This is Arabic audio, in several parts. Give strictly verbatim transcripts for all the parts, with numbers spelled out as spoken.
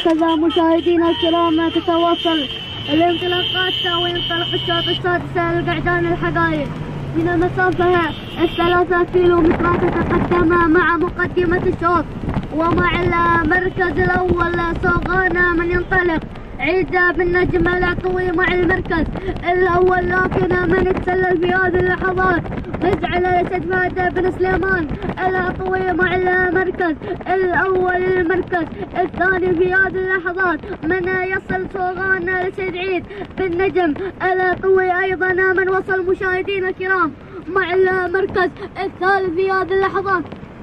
وهكذا مشاهدينا الكرام تتواصل الانطلاقات وينطلق الشوط السادس للقعدان الحقائق من مسافة الثلاثة كيلومترات تتقدم مع مقدمة الشوط، ومع المركز الأول صوغان من ينطلق عيد بن نجم العطوي مع المركز الأول، لكن من يتسلل في هذه اللحظات مزعل الأسد فهد بن سليمان العطوي مع المركز الأول. المركز الثاني في هذه اللحظات من يصل صوغان لسيد عيد بن نجم العطوي أيضا من وصل مشاهدينا الكرام مع المركز الثالث في هذه اللحظات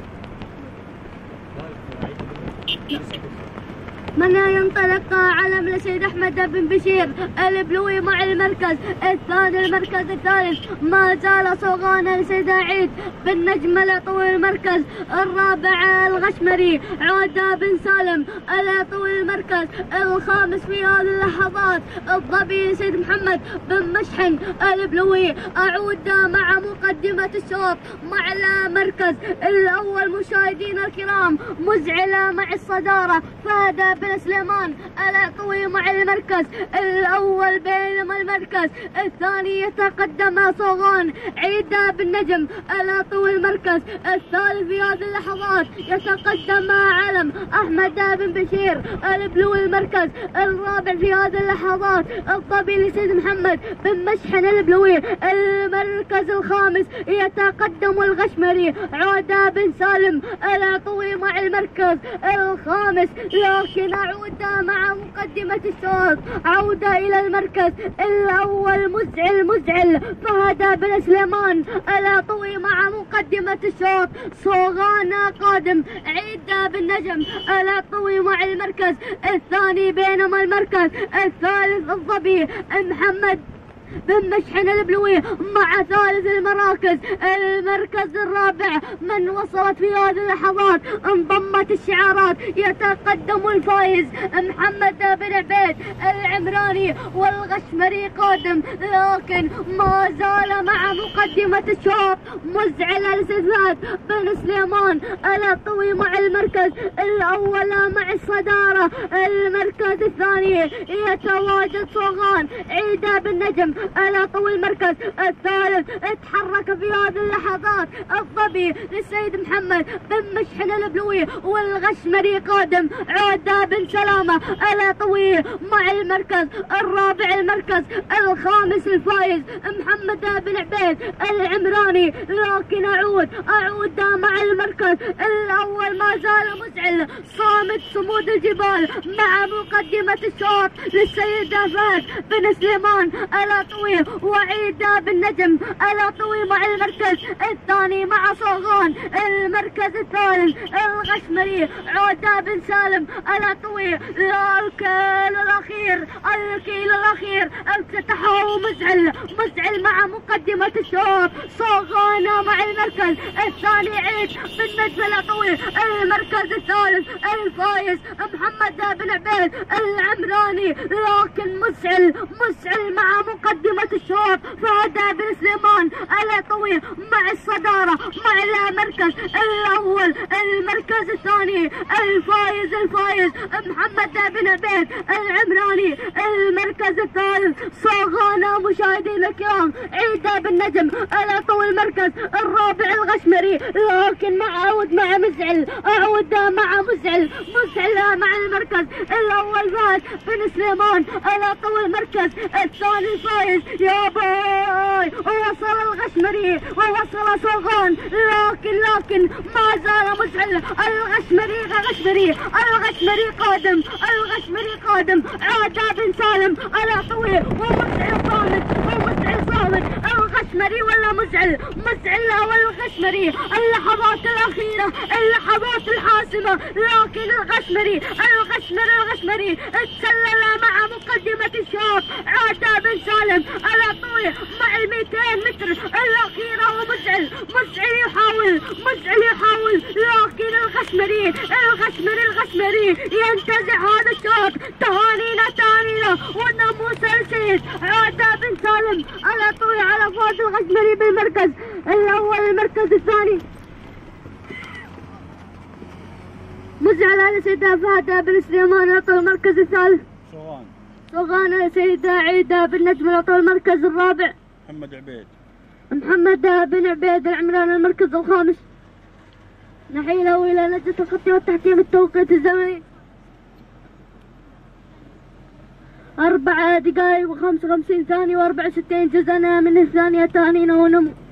من ينطلق علم لسيد احمد بن بشير البلوي مع المركز الثاني. المركز الثالث ما زال صوغان لسيد عيد بن نجم العطوي. المركز الرابع الغشمري عودة بن سالم العطوي. المركز الخامس في هذه اللحظات الظبي سيد محمد بن مشحن البلوي. اعود مع مقدمة الشوط مع المركز الاول مشاهدينا الكرام مزعل مع الصدارة فهد بن سليمان العطوي مع المركز الأول، بينما المركز الثاني يتقدم صوغان عيد بن نجم العطوي. المركز الثالث في هذه اللحظات يتقدم علم أحمد بن بشير البلوي. المركز الرابع في هذه اللحظات الظبي لسيد محمد بن مشحن البلوي. المركز الخامس يتقدم الغشمري عودة بن سالم العطوي مع المركز الخامس، لكن أعود مع مقدمة الشوط عودة إلى المركز الأول مزعل مزعل فهد بن سليمان العطوي مع مقدمة الشوط. صوغان قادم عيد بن نجم العطوي مع المركز الثاني، بينما المركز الثالث الظبي محمد بن مشحن البلوي مع ثالث المراكز. المركز الرابع من وصلت في هذه اللحظات انضمت الشعارات يتقدم الفايز محمد بن عبيد العمراني والغشمري قادم، لكن ما زال مع مقدمة الشوط مزعل السيد بن سليمان العطوي مع المركز الأول مع الصدارة. المركز الثاني يتواجد صوغان عيد بن نجم العطوي. المركز الثالث اتحرك في هذه اللحظات الظبي للسيد محمد بن مشحن البلوي والغشمري قادم عودة بن سلامة العطوي مع المركز الرابع. المركز الخامس الفايز محمد بن عبيد العمراني، لكن اعود اعود مع المركز الاول ما زال مزعل صامت صمود الجبال مع مقدمة الشوط للسيد فهد بن سليمان العطوي وعيد بن نجم العطوي مع المركز الثاني مع صوغان. المركز الثالث الغشمري عودة بن سالم العطوي. الكيل الاخير الكيل الاخير افتتحه مزعل مزعل مع مقدمة الشوط. صوغان مع المركز الثاني عيد بن نجم العطوي. المركز الثالث الفايز محمد بن عبيد العمراني، لكن مزعل مزعل مع مقدمة الشوط فهد بن سليمان العطوي مع الصدارة مع المركز الأول. المركز الثاني الفايز الفايز محمد بن عبيد العمراني. المركز الثالث صوغان مشاهدينا الكرام عيد بن نجم العطوي. المركز الرابع الغشمري، لكن مع أعود مع مزعل أعود مع مزعل مزعل مع المركز الأول فهد بن سليمان العطوي. المركز الثاني الفايز يا باي ووصل الغشمري ووصل صوغان، لكن لكن ما زال مزعل الغشمري الغشمري الغشمري قادم الغشمري قادم عودة بن سالم العطوي ومزعل صامت ومزعل صامت الغشمري ولا مزعل مزعل والغشمري. اللحظات الأخيرة اللحظات الحاسمة، لكن الغشمري الغشمري الغشمري تسلل مع مقدمة الشوط عودة بن سالم العطوي مع المئتين متر الأخيرة ومزعل مزعل يحاول مزعل يحاول لكن الغشمري الغشمري الغشمري ينتزع هذا الشوط. تهانينا تهانينا والناموس السيد عودة بن سالم العطوي على فوز الغشمري بالمركز الأول. المركز الثاني مزعلة لسيدة فهد بن سليمان العطوي المركز الثالث. صوغان صوغان لسيدة عيدة بن نجم العطوي المركز الرابع. محمد عبيد محمد بن عبيد العمران المركز الخامس. نحيله إلى لجنة الخط والتحكيم التوقيت الزمني أربع دقائق وخمسة وخمسين ثانية وأربع وستين جزءا من الثانية ونمو.